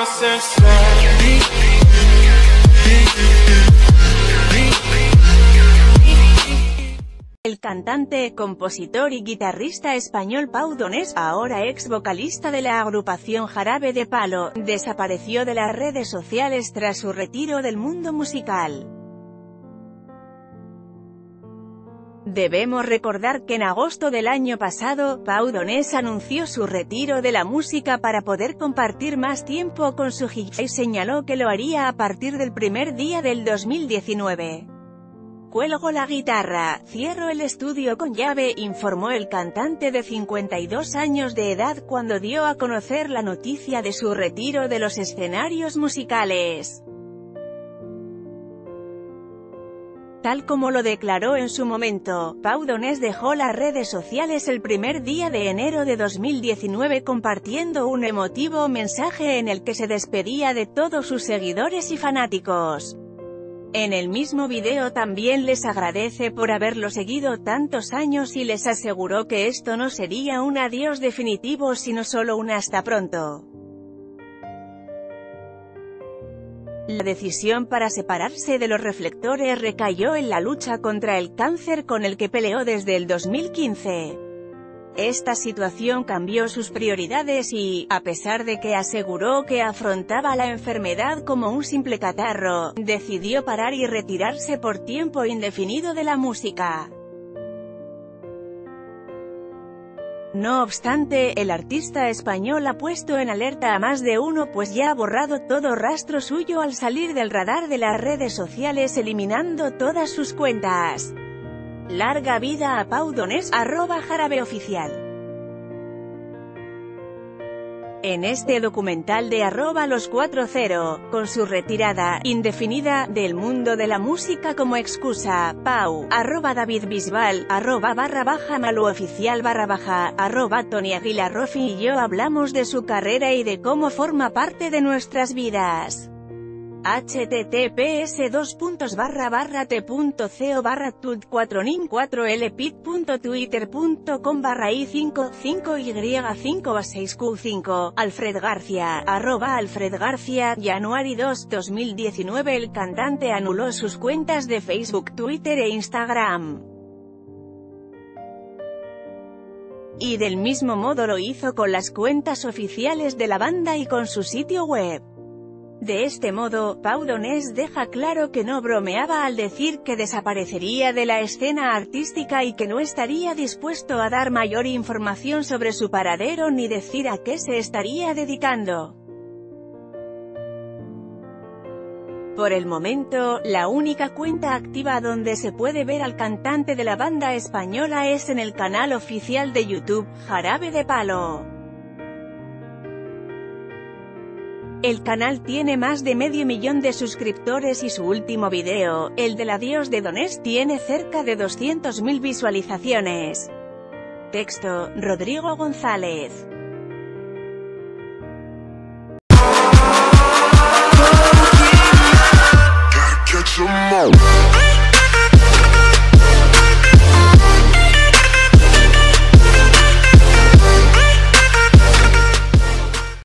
El cantante, compositor y guitarrista español Pau Donés, ahora ex vocalista de la agrupación Jarabe de Palo, desapareció de las redes sociales tras su retiro del mundo musical. Debemos recordar que en agosto del año pasado, Pau Donés anunció su retiro de la música para poder compartir más tiempo con su hija y señaló que lo haría a partir del primer día del 2019. Cuelgo la guitarra, cierro el estudio con llave, informó el cantante de 52 años de edad cuando dio a conocer la noticia de su retiro de los escenarios musicales. Tal como lo declaró en su momento, Pau Donés dejó las redes sociales el primer día de enero de 2019 compartiendo un emotivo mensaje en el que se despedía de todos sus seguidores y fanáticos. En el mismo video también les agradece por haberlo seguido tantos años y les aseguró que esto no sería un adiós definitivo sino solo un hasta pronto. La decisión para separarse de los reflectores recayó en la lucha contra el cáncer con el que peleó desde el 2015. Esta situación cambió sus prioridades y, a pesar de que aseguró que afrontaba la enfermedad como un simple catarro, decidió parar y retirarse por tiempo indefinido de la música. No obstante, el artista español ha puesto en alerta a más de uno pues ya ha borrado todo rastro suyo al salir del radar de las redes sociales eliminando todas sus cuentas. Larga vida a Pau Donés, @jarabeoficial. En este documental de @los40, con su retirada indefinida del mundo de la música como excusa, Pau, @davidbisbal, @maluoficial _ Tony Aguilar Rofi y yo hablamos de su carrera y de cómo forma parte de nuestras vidas. https://t.co/tut4nin4lpit.twitter.com/i55y5a6q5, Alfred García, @Alfred García, January 2, 2019. El cantante anuló sus cuentas de Facebook, Twitter e Instagram. Y del mismo modo lo hizo con las cuentas oficiales de la banda y con su sitio web. De este modo, Pau Donés deja claro que no bromeaba al decir que desaparecería de la escena artística y que no estaría dispuesto a dar mayor información sobre su paradero ni decir a qué se estaría dedicando. Por el momento, la única cuenta activa donde se puede ver al cantante de la banda española es en el canal oficial de YouTube, Jarabe de Palo. El canal tiene más de medio millón de suscriptores y su último video, el del adiós de Donés, tiene cerca de 200.000 visualizaciones. Texto, Rodrigo González.